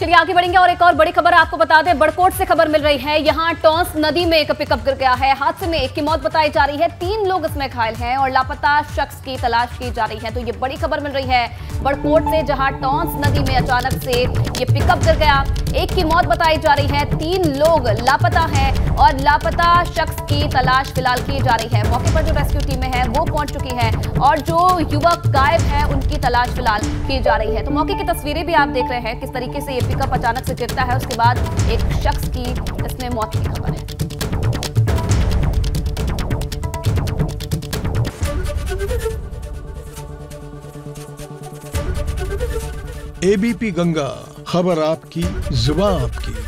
चलिए आगे बढ़ेंगे और एक और बड़ी खबर आपको बता दें। बड़कोट से खबर मिल रही है, यहां टॉन्स नदी में एक पिकअप गिर गया है। हादसे में एक की मौत बताई जा रही है, 3 लोग इसमें घायल हैं और लापता शख्स की तलाश की जा रही है। तो ये बड़ी खबर मिल रही है बड़कोट से, जहां टॉन्स नदी में अचानक से ये पिकअप गिर गया। एक की मौत बताई जा रही है, 3 लोग लापता हैं और लापता शख्स की तलाश फिलहाल की जा रही है। मौके पर जो रेस्क्यू टीमें हैं वो पहुंच चुकी है और जो युवक गायब है उनकी तलाश फिलहाल की जा रही है। तो मौके की तस्वीरें भी आप देख रहे हैं किस तरीके से ये पिकअप अचानक से गिरता है, उसके बाद एक शख्स की इसमें मौत की खबर है। एबीपी गंगा, खबर आपकी, जुबान आपकी।